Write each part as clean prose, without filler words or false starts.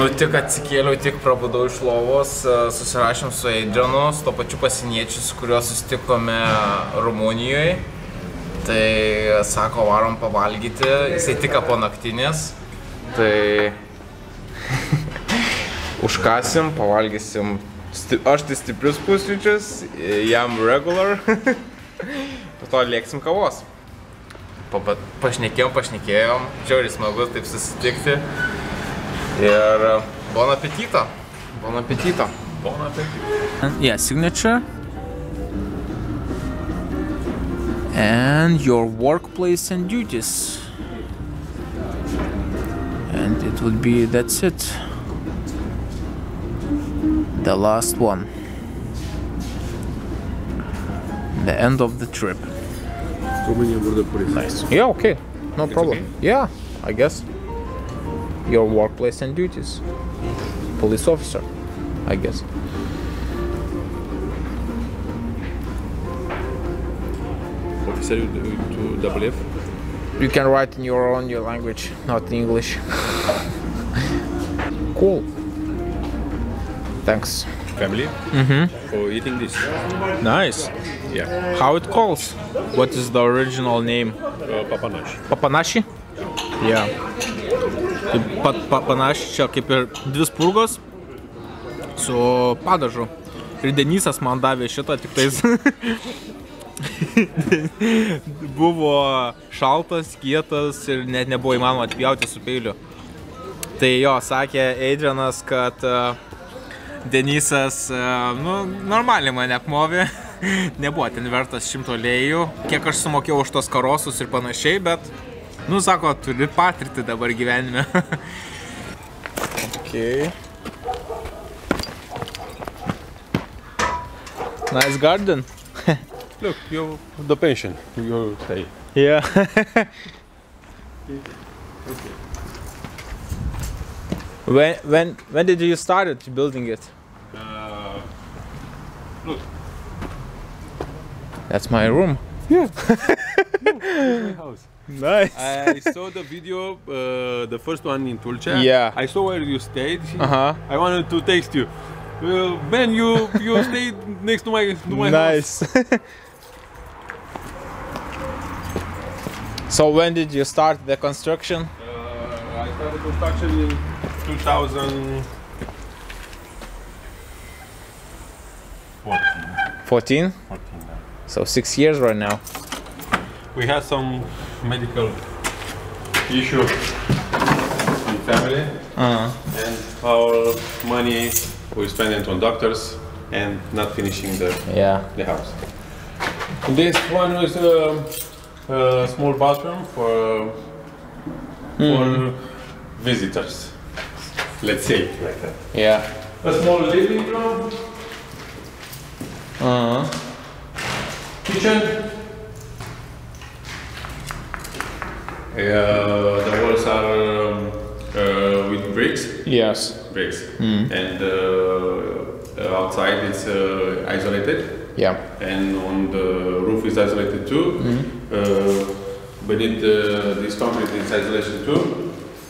Nu, tik atsikėliau, tik prabudau iš lovos, susirašėm su Adrianu, su to pačiu pasieniečiu, su kuriuo susitikome Rumunijoje. Tai sako, varom pavalgyti, jisai tik po naktinės. Tai užkasim, pavalgysim. Aš tai stiprius pusryčius, jam regular. Po to lėksim kavos. Pašnekėjom, žiauriai smagu taip susitikti. Ir bon apetito. Bon apetito. Bon apetito. Yeah, signature. And your workplace and duties. And it would be, that's it. The last one. The end of the trip. Nice. Yeah, okay. No problem. Okay? Yeah, I guess. Your workplace and duties. Police officer, I guess. Officer to double F? You can write in your own language, not in English. Cool. Thanks. Family? For eating this. Nice. Yeah. How it calls? What is the original name? Papanashi. Papanashi? Yeah. Papanashi čia kaip ir dvi spurgos su padažu. Ir Denisas man davė šitą, tik tais buvo šaltas, kietas ir net nebuvo įmanoma atpjauti su peiliu. Tai jo, sakė Adrianas, kad Denisas, nu, normaliai mane apmovė. Nebuvo ten vertas 100 lėjų, kiek aš sumokėjau už tos karosus ir panašiai, bet, nu, sako, turi patirtį dabar gyvenime. Okay. Nice garden. Look, the pension, you stay. Yeah. When did you start building it? Look. That's my room. Yeah. My house. Nice. I saw the video, the first one in Tulcea. Yeah. I saw where you stayed. Uh-huh. I wanted to taste you. Ben, you stayed next to my nice. house. So when did you start the construction? I started construction in 2014. 14? So 6 years right now. We had some medical issue in family, and our money we spent it on doctors and not finishing the house. This one was a small bathroom for visitors, let's say like that. Yeah. A small living room. Kitchen. The walls are with bricks. Yes. Bricks. And outside it's isolated. Yeah. And on the roof is isolated too. Beneath this concrete is isolation too.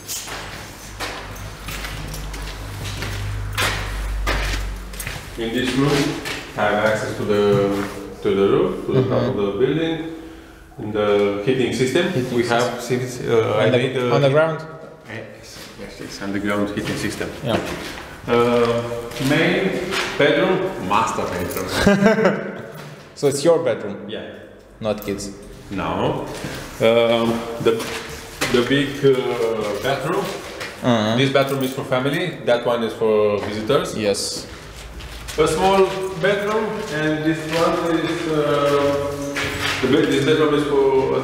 In this room, I have access to the roof, to the top of the building, and the heating system. We have since I made on the ground. Yes, underground heating system. Yeah. Main bedroom, master bedroom. So it's your bedroom, Yeah. not kids. Now, the big bathroom. This bathroom is for family. That one is for visitors. Yes. A small bedroom, and this one is this bedroom is for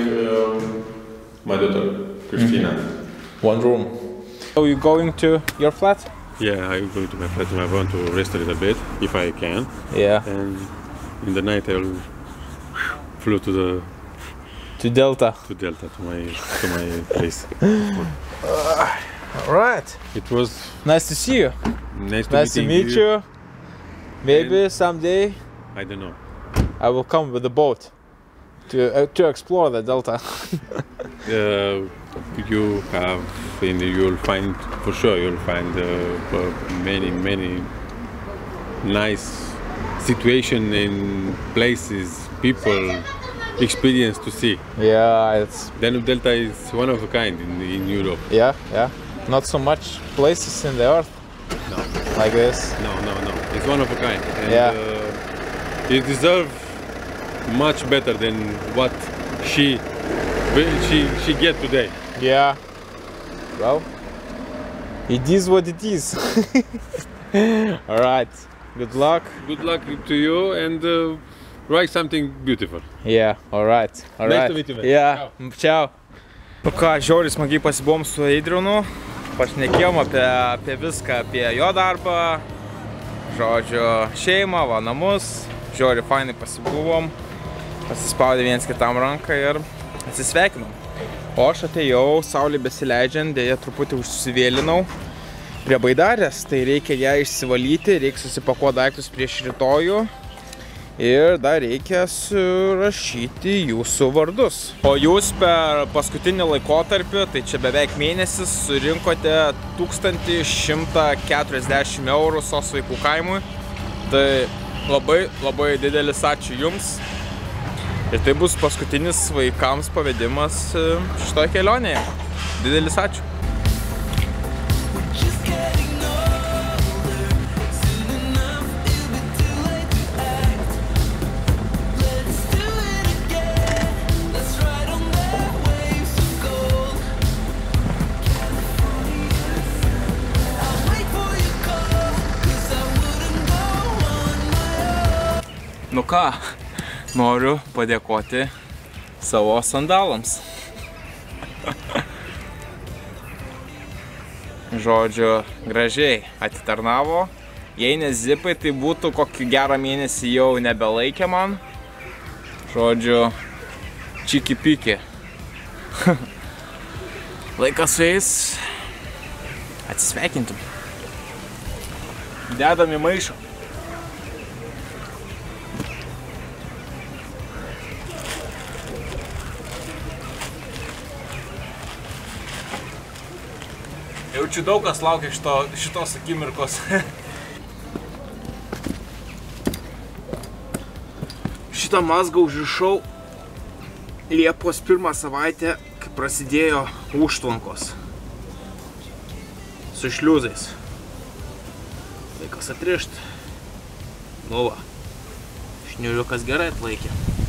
my daughter Christina. One room. So you going to your flat? Yeah, I'm going to my flat and I want to rest a little bit if I can. Yeah. And in the night I'll flew to Delta. to my place. All right. It was Nice to see you. nice Nice to meet you. Maybe someday I don't know. I will come with the boat to explore the Delta. you have, you'll find, for sure, you'll find many nice situation in places, people, experience to see. Yeah, it's... Danube Delta is one of a kind in Europe. Yeah. Not so much places in the earth. No. Like this. No. It's one of a kind. And, you deserve much better than what she get today. Yeah. Well, it is what it is. All right. Good luck. Good luck to you and write something beautiful. Yeah. All right. Nice to meet you, man. Yeah. Ciao. Nu ką, žiauriai smagiai pasibuvom su Adrianu. Pašnekėjom apie viską, apie jo darbą, žodžiu, šeimą, va, namus. Žiauriai fainai pasibuvom, pasispaudė viens kitam ranką ir atsisveikinom. O aš atėjau, saulė besileidžiant, dėja truputį užsivėlinau prie baidarės, tai reikia ją išsivalyti, reikia susipakuoti daiktus prieš rytojų ir dar reikia surašyti jūsų vardus. O jūs per paskutinį laikotarpį, tai čia beveik mėnesis, surinkote 1140 eurų SOS vaikų kaimui. Tai labai didelis ačiū jums. Ir tai bus paskutinis vaikams pavedimas šitoje kelionėje. Didelis ačiū. Nu ką, noriu padėkoti savo sandalams. Žodžiu, gražiai atitarnavo. Jei ne zipai, tai būtų kokį gerą mėnesį jau nebelaikė man. Žodžiu, čiki-piki. Laikas su jais atsisveikintum. Dedam į maišą. Jaučiu daug kas laukia šitos akimirkos. Šitą mazgą užrišau Liepos 1 savaitę, kai prasidėjo užtvankos su šliuzais. Laikas atrišt. Nu va, šniuriukas gerai atlaikė.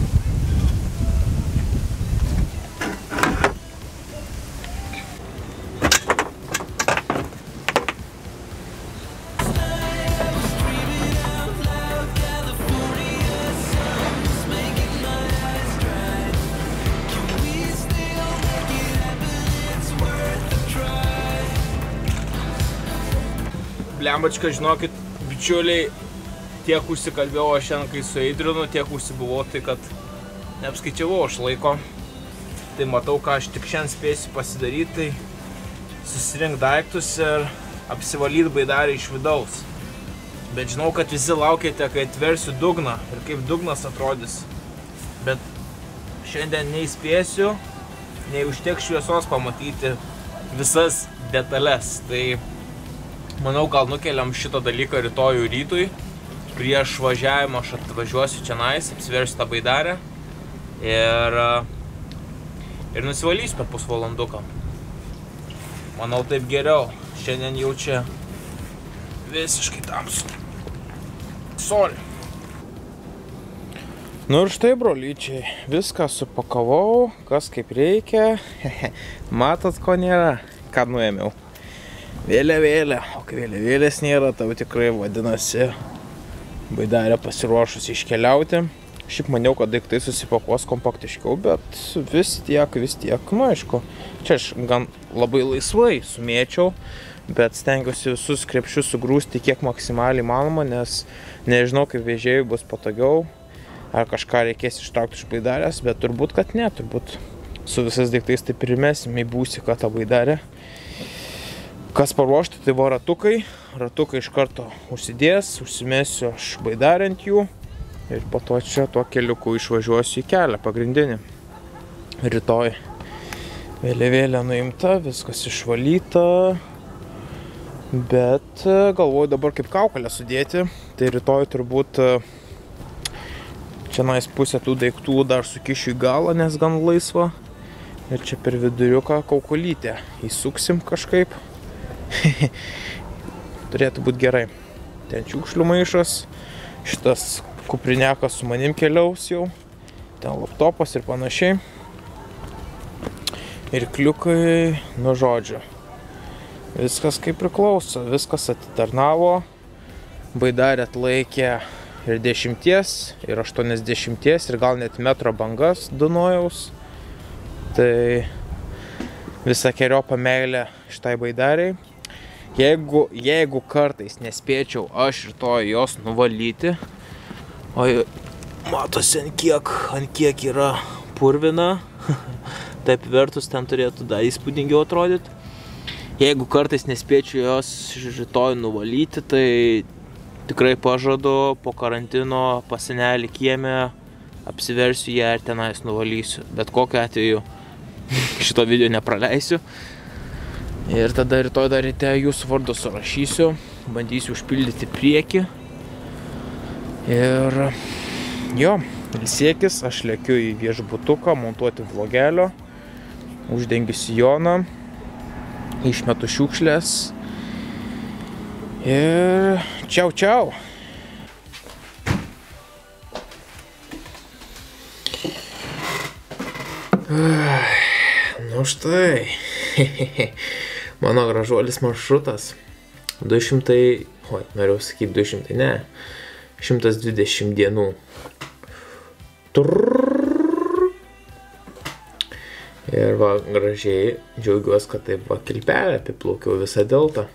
Blembačka, žinokit, bičiuliai, tiek užsikalbėjau šiandien, kai su Adrianu, tiek užsibuvau, tai kad neapskaičiavau aš laiko. Tai matau, ką aš tik šiandien spėsiu pasidaryti, tai susirinkti daiktus ir apsivalyti baidarį iš vidaus. Bet žinau, kad visi laukėte, kai atversiu dugną ir kaip dugnas atrodys. Bet šiandien nei spėsiu, nei užteks šviesos pamatyti visas detalės. Tai manau, gal nukeliam šito dalyką rytojų rytui. Prieš važiavimą aš atvažiuosiu čianais, apsiversiu tą baidarę ir nusivalysiu per pusvalanduką. Manau, taip geriau. Šiandien jau čia visiškai tamsu. Sorry. Nu ir štai, brolyčiai, viską supakavau, kas kaip reikia. Matot, ko nėra, ką nuėmiau. Vėliavėlė, o kai vėliavėlės nėra, tau tikrai vadinasi baidarė pasiruošus iškeliauti. Šiaip maniau, kad daiktai susipakuos kompaktiškiau, bet vis tiek, nu aišku, čia aš gan labai laisvai sumėčiau, bet stengiuosi visus krepšius sugrūsti kiek maksimaliai įmanoma, nes nežinau, kaip vežėjui bus patogiau, ar kažką reikės ištraukti iš baidarės, bet turbūt, kad ne, turbūt su visais daiktais taip ir mesim į būsiką tą baidarę. Kas paruošti, tai va ratukai iš karto užsidės, užsimesiu aš baidarę ant jų ir po to čia tuo keliuku išvažiuosiu į kelią pagrindinį rytoj. Vėliavėlė nuimta, viskas išvalyta. Bet galvoju dabar kaip kaukolę sudėti. Tai rytoj turbūt čia pusę tų daiktų dar sukišiu į galą, nes gan laisva. Ir čia per viduriuką kaukolytę įsuksim kažkaip. Turėtų būti gerai. Ten šiukšlių maišas. Šitas kuprinekas su manim keliaus jau. Ten laptopas ir panašiai. Ir kliukai, nu žodžiu. Viskas kaip priklauso. Viskas atitarnavo. Baidarė atlaikė ir 10, ir 80, ir gal net metro bangas Dunojaus. Tai visokeriopą meilę šitai baidariai. Jeigu kartais nespėčiau aš rytoj jos nuvalyti, o matosi ant kiek yra purvina, taip vertus ten turėtų dar įspūdingiau atrodyti. Jeigu kartais nespėčiau jos rytoj nuvalyti, tai tikrai pažadu po karantino pas senelį kieme apsiversiu ją ir tenais nuvalysiu. Bet kokiu atveju šito video nepraleisiu. Ir tada rytoj dar ryte jūsų vardu surašysiu, bandysiu užpildyti priekį. Ir jo, ilsėkis, aš lekiu į viešbutuką, montuoti vlogelio, uždengiu sijoną, išmetu šiukšlės ir čiau čiau. Nu štai, mano gražuolis maršrutas. 120 dienų. Ir va, gražiai džiaugiuosi, kad taip va kilpelę apiplaukiau visą deltą.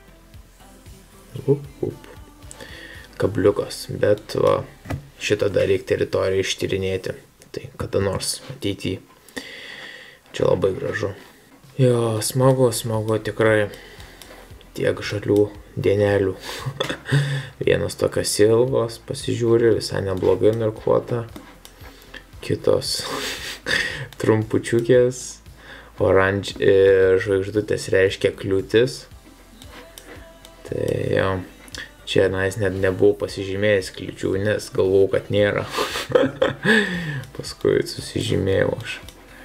Kabliukas, bet va, šitą dar reikia teritoriją ištyrinėti. Tai kada nors ateityje. Čia labai gražu. Jo, smagu tikrai. Tiek žalių dienelių. Vienos tokios ilgos, pasižiūri, visai neblogai narkuota. Kitos trumpučiukės. Žvaigždutės reiškia kliūtis. Tai jo, čia net nebuvau pasižymėjęs kliūčių, nes galvojau, kad nėra. Paskui susižymėjau aš.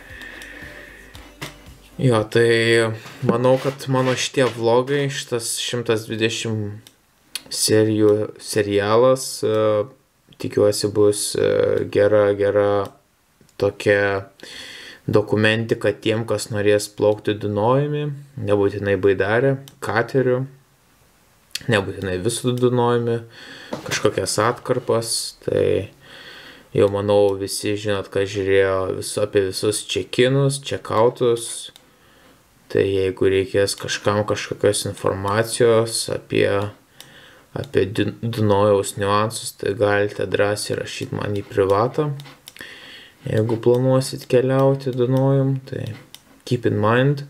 Jo, tai manau, kad mano šitie vlogai, šitas 120 serijų serialas, tikiuosi bus gera tokia dokumentika tiem, kas norės plaukti Dunojumi, nebūtinai baidarė, kateriu, nebūtinai visų Dunojumi, kažkokias atkarpas, tai jau manau visi žinot, kad žiūrėjo apie visus čekinus, čekautus. Tai jeigu reikės kažkam kažkokios informacijos apie Dunojaus niuansus, tai galite drąsiai rašyti man į privatą. Jeigu planuosit keliauti Dunojum, tai keep in mind.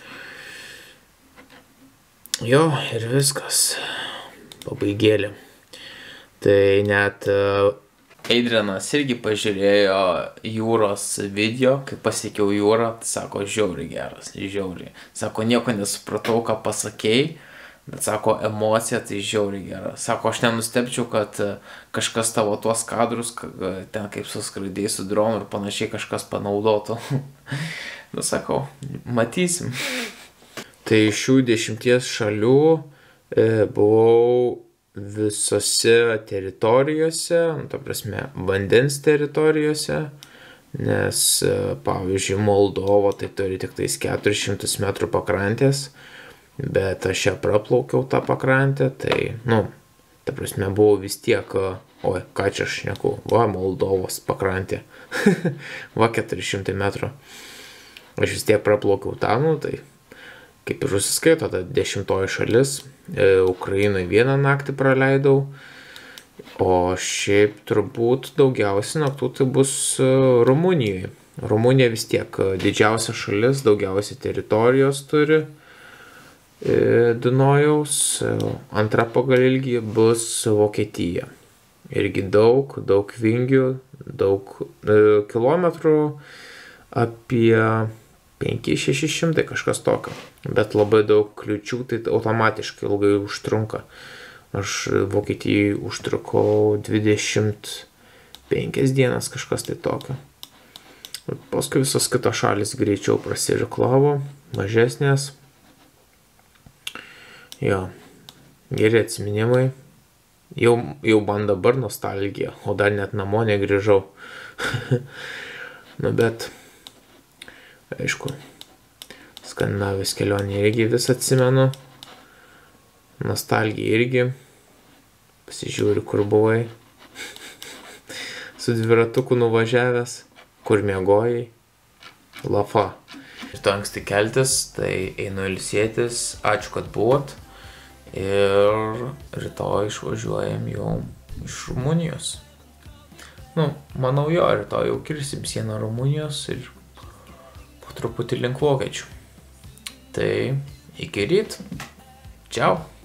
Jo, ir viskas. Pabaigėlė. Tai net Eidrinas irgi pažiūrėjo jūros video, kai pasiekiau jūrą, tai sako, žiauriai geras, žiauriai. Sako, nieko nesupratau, ką pasakei, bet sako, emocija tai žiauriai gera. Sako, aš nenustebčiau, kad kažkas tavo tuos kadrus, ten kaip suskraidėjai su dronu ir panašiai kažkas panaudotų. Nu, sakau, matysim. Tai iš šių 10 šalių buvau visose teritorijose, ta prasme, vandens teritorijose, nes, pavyzdžiui, Moldova tai turi tik tais 400 metrų pakrantės, bet aš ją praplaukiau tą pakrantę, tai, ta prasme, buvau vis tiek, oi, ką čia aš šneku, va, Moldovos pakrantė, va, 400 metrų, aš vis tiek praplaukiau tą, tai kaip ir susiskaito, ta 10 šalis, Ukrainoje vieną naktį praleidau, o šiaip turbūt daugiausiai naktų tai bus Rumunijoje. Rumunija vis tiek didžiausia šalis, daugiausiai teritorijos turi Dunojaus, antra pagal ilgį bus Vokietija. Irgi daug vingių, daug kilometrų, apie 500-600 kažkas tokio. Bet labai daug kliučių, tai automatiškai ilgai užtrunka. Aš Vokietijai užtrukau 25 dienas kažkas tai tokio. Paskui visos kitos šalis greičiau prasiriklavo, mažesnės. Jo, geri atsiminimai. Jau man dabar nostalgija, o dar net namo negrįžau. Nu bet, aišku, Skandinavijos kelionė irgi vis atsimenu. Nostalgija irgi. Pasižiūri, kur buvai. Su dviratuku nuvažiavęs. Kur miegojai. Lafa. Rytoj anksti keltis, tai einu ilsėtis. Ačiū, kad buvot. Ir rytoj išvažiuojam jau iš Rumunijos. Nu, manau jo, rytoj jau kirsim sieną Rumunijos ir po truputį link vokiečių. Tai iki ryt. Čiau.